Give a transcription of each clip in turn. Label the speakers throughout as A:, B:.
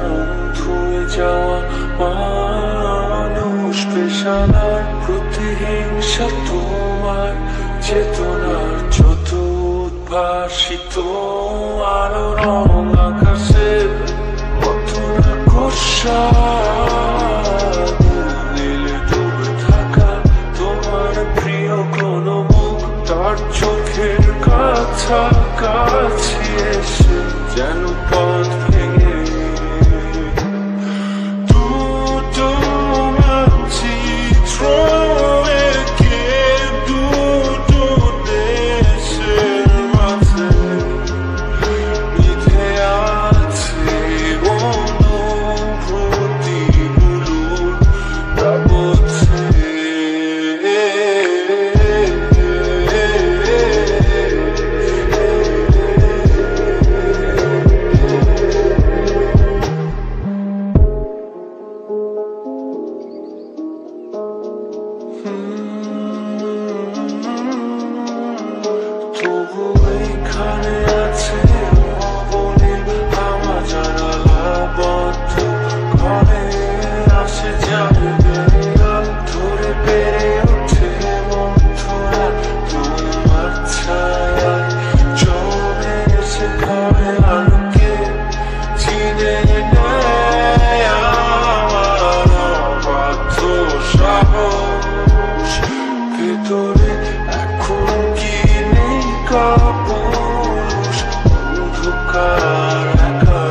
A: ধুয়ে যাওয়া মানুষ পেশাদার প্রতিহিংসা তোমার চেতনার যত উদ্ভাসিত আলো রং আকাশের মতো না কষা নীলে ডুবে থাকা তোমার প্রিয় কোনো মুখ তার চোখের কাছাকাছি এসে যেন পথ ভেঙে দুটো মানচিত্র এঁকে দুটো দেশের মাঝে মিথে আছে অনুভূতিগুলোর দাবছে। তবু এইখানে আছে অবনে আমার জানালা বদ্ধ ঘরে আসে যাবে ধরে পেরে ওঠে বন্ধুরা তোমার ছায়ায় জমে এসে ঘরে আলোকে চিনে নেয় আমার অবাধ্য সাহস ভেতরে এখন কি নেই কাপুরুষ অন্ধকার একা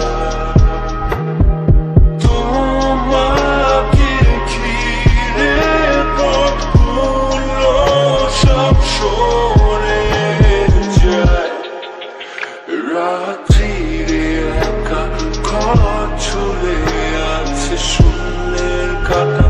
A: তোমাকে ঘিরে পথগুলো সব সরে যায় রাত্রিরে একা ঘর ঝুলে আছে শূন্যের কাটা